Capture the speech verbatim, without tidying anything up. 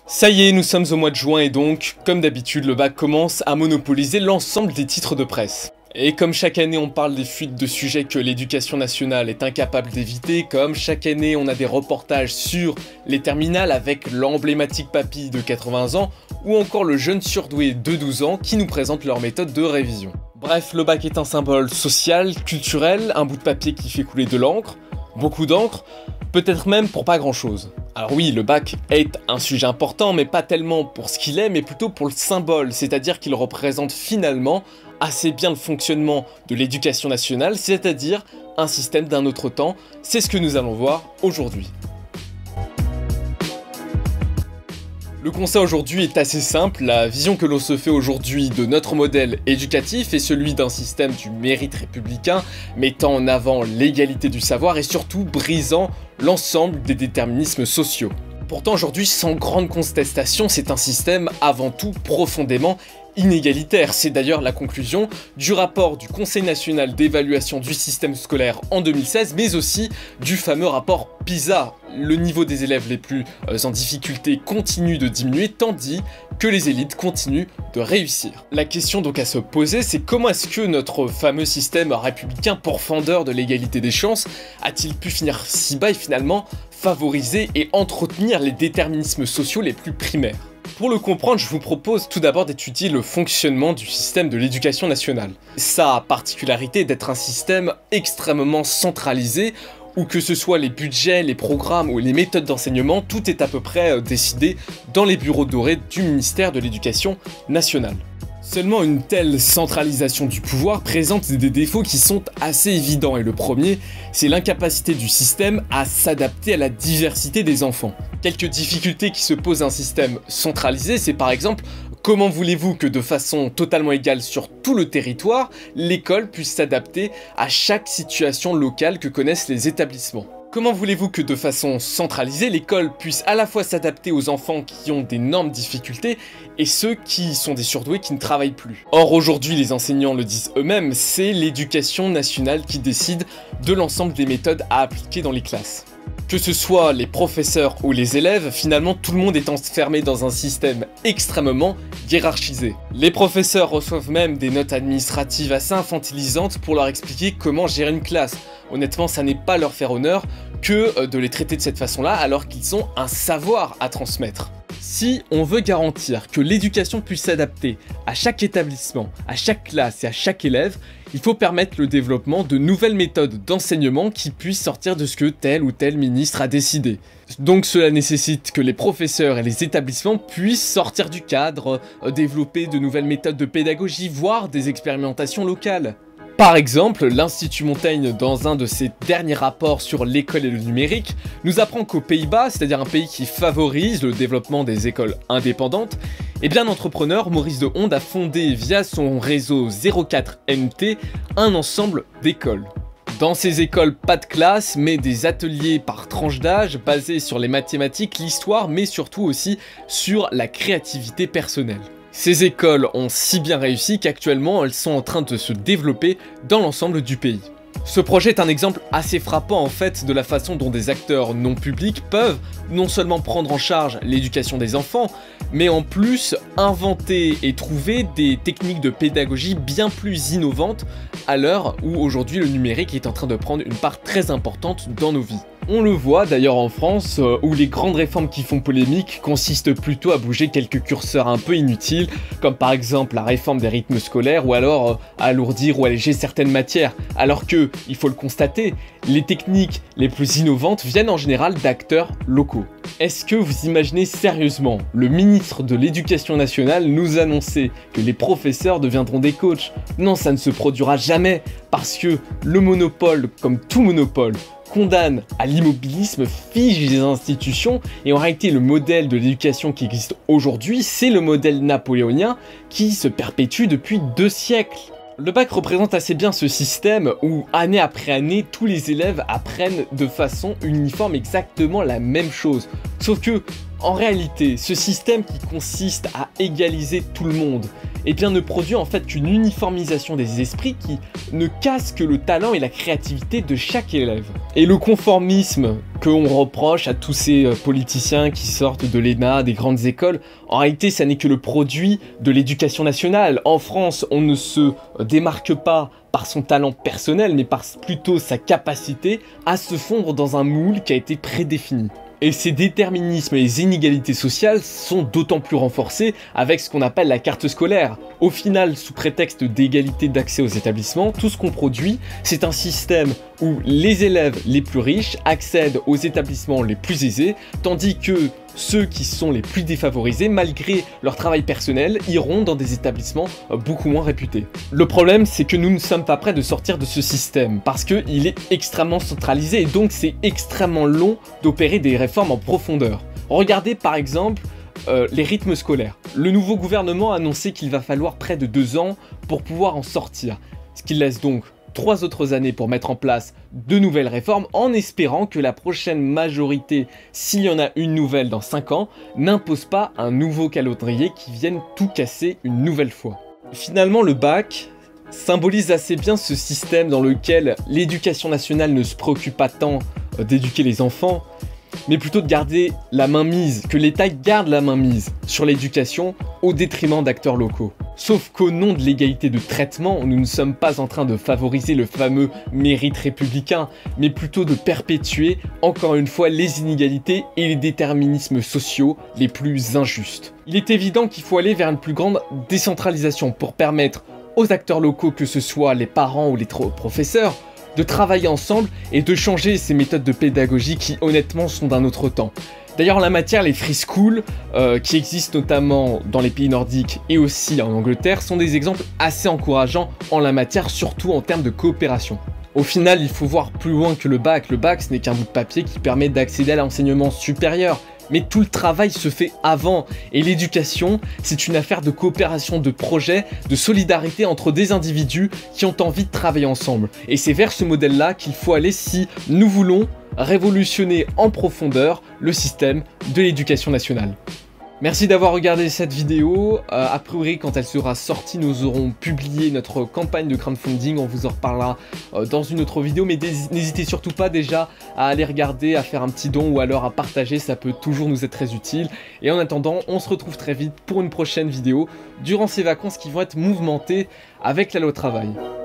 Ça y est, nous sommes au mois de juin et donc, comme d'habitude, le bac commence à monopoliser l'ensemble des titres de presse. Et comme chaque année on parle des fuites de sujets que l'éducation nationale est incapable d'éviter, comme chaque année on a des reportages sur les terminales avec l'emblématique papy de quatre-vingts ans, ou encore le jeune surdoué de douze ans qui nous présente leur méthode de révision. Bref, le bac est un symbole social, culturel, un bout de papier qui fait couler de l'encre, beaucoup d'encre, peut-être même pour pas grand chose. Alors oui, le bac est un sujet important, mais pas tellement pour ce qu'il est, mais plutôt pour le symbole, c'est-à-dire qu'il représente finalement assez bien le fonctionnement de l'éducation nationale, c'est-à-dire un système d'un autre temps. C'est ce que nous allons voir aujourd'hui. Le constat aujourd'hui est assez simple, la vision que l'on se fait aujourd'hui de notre modèle éducatif est celui d'un système du mérite républicain, mettant en avant l'égalité du savoir et surtout brisant l'ensemble des déterminismes sociaux. Pourtant aujourd'hui, sans grande contestation, c'est un système avant tout profondément inégalitaire. C'est d'ailleurs la conclusion du rapport du Conseil national d'évaluation du système scolaire en deux mille seize, mais aussi du fameux rapport PISA. Le niveau des élèves les plus euh, en difficulté continue de diminuer, tandis que les élites continuent de réussir. La question donc à se poser, c'est comment est-ce que notre fameux système républicain pourfendeur de l'égalité des chances a-t-il pu finir si bas et finalement favoriser et entretenir les déterminismes sociaux les plus primaires? Pour le comprendre, je vous propose tout d'abord d'étudier le fonctionnement du système de l'éducation nationale. Sa particularité est d'être un système extrêmement centralisé, où que ce soit les budgets, les programmes ou les méthodes d'enseignement, tout est à peu près décidé dans les bureaux dorés du ministère de l'Éducation nationale. Seulement une telle centralisation du pouvoir présente des défauts qui sont assez évidents, et le premier, c'est l'incapacité du système à s'adapter à la diversité des enfants. Quelques difficultés qui se posent à un système centralisé, c'est par exemple, comment voulez-vous que de façon totalement égale sur tout le territoire, l'école puisse s'adapter à chaque situation locale que connaissent les établissements ? Comment voulez-vous que de façon centralisée, l'école puisse à la fois s'adapter aux enfants qui ont d'énormes difficultés et ceux qui sont des surdoués qui ne travaillent plus? Or aujourd'hui, les enseignants le disent eux-mêmes, c'est l'éducation nationale qui décide de l'ensemble des méthodes à appliquer dans les classes. Que ce soit les professeurs ou les élèves, finalement tout le monde est enfermé dans un système extrêmement hiérarchisé. Les professeurs reçoivent même des notes administratives assez infantilisantes pour leur expliquer comment gérer une classe. Honnêtement, ça n'est pas leur faire honneur que de les traiter de cette façon-là alors qu'ils ont un savoir à transmettre. Si on veut garantir que l'éducation puisse s'adapter à chaque établissement, à chaque classe et à chaque élève, il faut permettre le développement de nouvelles méthodes d'enseignement qui puissent sortir de ce que tel ou tel ministre a décidé. Donc cela nécessite que les professeurs et les établissements puissent sortir du cadre, développer de nouvelles méthodes de pédagogie, voire des expérimentations locales. Par exemple, l'Institut Montaigne, dans un de ses derniers rapports sur l'école et le numérique, nous apprend qu'aux Pays-Bas, c'est-à-dire un pays qui favorise le développement des écoles indépendantes, eh bien l'entrepreneur Maurice de Hondes a fondé via son réseau zéro quatre N T un ensemble d'écoles. Dans ces écoles, pas de classe, mais des ateliers par tranche d'âge basés sur les mathématiques, l'histoire, mais surtout aussi sur la créativité personnelle. Ces écoles ont si bien réussi qu'actuellement elles sont en train de se développer dans l'ensemble du pays. Ce projet est un exemple assez frappant en fait de la façon dont des acteurs non publics peuvent non seulement prendre en charge l'éducation des enfants, mais en plus inventer et trouver des techniques de pédagogie bien plus innovantes à l'heure où aujourd'hui le numérique est en train de prendre une part très importante dans nos vies. On le voit d'ailleurs en France, où les grandes réformes qui font polémique consistent plutôt à bouger quelques curseurs un peu inutiles, comme par exemple la réforme des rythmes scolaires, ou alors à alourdir ou alléger certaines matières, alors que, il faut le constater, les techniques les plus innovantes viennent en général d'acteurs locaux. Est-ce que vous imaginez sérieusement le ministre de l'Éducation nationale nous annoncer que les professeurs deviendront des coachs? Non, ça ne se produira jamais, parce que le monopole, comme tout monopole, condamne à l'immobilisme, fige les institutions, et en réalité le modèle de l'éducation qui existe aujourd'hui, c'est le modèle napoléonien qui se perpétue depuis deux siècles. Le bac représente assez bien ce système où, année après année, tous les élèves apprennent de façon uniforme exactement la même chose. Sauf que, en réalité, ce système qui consiste à égaliser tout le monde, eh bien ne produit en fait qu'une uniformisation des esprits qui ne casse que le talent et la créativité de chaque élève. Et le conformisme qu'on reproche à tous ces politiciens qui sortent de l'E N A, des grandes écoles, en réalité ça n'est que le produit de l'éducation nationale. En France, on ne se démarque pas par son talent personnel, mais par plutôt sa capacité à se fondre dans un moule qui a été prédéfini. Et ces déterminismes et les inégalités sociales sont d'autant plus renforcés avec ce qu'on appelle la carte scolaire. Au final, sous prétexte d'égalité d'accès aux établissements, tout ce qu'on produit, c'est un système où les élèves les plus riches accèdent aux établissements les plus aisés, tandis que ceux qui sont les plus défavorisés, malgré leur travail personnel, iront dans des établissements beaucoup moins réputés. Le problème, c'est que nous ne sommes pas prêts de sortir de ce système, parce qu'il est extrêmement centralisé, et donc c'est extrêmement long d'opérer des réformes en profondeur. Regardez par exemple euh, les rythmes scolaires. Le nouveau gouvernement a annoncé qu'il va falloir près de deux ans pour pouvoir en sortir, ce qui laisse donc trois autres années pour mettre en place de nouvelles réformes, en espérant que la prochaine majorité, s'il y en a une nouvelle dans cinq ans, n'impose pas un nouveau calendrier qui vienne tout casser une nouvelle fois. Finalement, le bac symbolise assez bien ce système dans lequel l'éducation nationale ne se préoccupe pas tant d'éduquer les enfants, mais plutôt de garder la main mise, que l'État garde la main mise sur l'éducation au détriment d'acteurs locaux. Sauf qu'au nom de l'égalité de traitement, nous ne sommes pas en train de favoriser le fameux mérite républicain, mais plutôt de perpétuer, encore une fois, les inégalités et les déterminismes sociaux les plus injustes. Il est évident qu'il faut aller vers une plus grande décentralisation pour permettre aux acteurs locaux, que ce soit les parents ou les professeurs, de travailler ensemble et de changer ces méthodes de pédagogie qui honnêtement sont d'un autre temps. D'ailleurs en la matière, les free schools, euh, qui existent notamment dans les pays nordiques et aussi en Angleterre, sont des exemples assez encourageants en la matière, surtout en termes de coopération. Au final, il faut voir plus loin que le bac. Le bac, ce n'est qu'un bout de papier qui permet d'accéder à l'enseignement supérieur. Mais tout le travail se fait avant, et l'éducation, c'est une affaire de coopération, de projet, de solidarité entre des individus qui ont envie de travailler ensemble. Et c'est vers ce modèle-là qu'il faut aller si nous voulons révolutionner en profondeur le système de l'éducation nationale. Merci d'avoir regardé cette vidéo. Euh, a priori, quand elle sera sortie, nous aurons publié notre campagne de crowdfunding. On vous en reparlera euh, dans une autre vidéo. Mais n'hésitez surtout pas déjà à aller regarder, à faire un petit don ou alors à partager. Ça peut toujours nous être très utile. Et en attendant, on se retrouve très vite pour une prochaine vidéo durant ces vacances qui vont être mouvementées avec la loi travail.